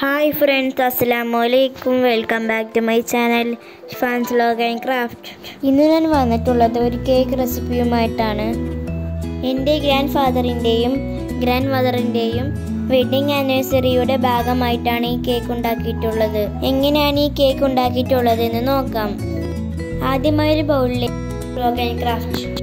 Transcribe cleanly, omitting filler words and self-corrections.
Hi friends, Assalamualaikum. Welcome back to my channel Fans Vlog and Craft. ഇന്ന് ഞാൻ വന്നിട്ടുള്ളത് ഒരു കേക്ക് റെസിപ്പിയുമായിട്ടാണ്. എൻ്റെ ഗ്രാൻഡ് ഫാദറിൻ്റെയും ഗ്രാൻഡ് മദറിൻ്റെയും വെഡിങ് ആനിവേഴ്സറിയുടെ ഭാഗമായിട്ടാണ് ഈ കേക്ക് ഉണ്ടാക്കിയിട്ടുള്ളത്. എങ്ങനെയാണ് ഈ കേക്ക് ഉണ്ടാക്കിയിട്ടുള്ളത് എന്ന് നോക്കാം. ആദ്യമായി ഒരു ബൗളിലേക്ക് വ്ലോഗ് ആൻഡ് ക്രാഫ്റ്റ്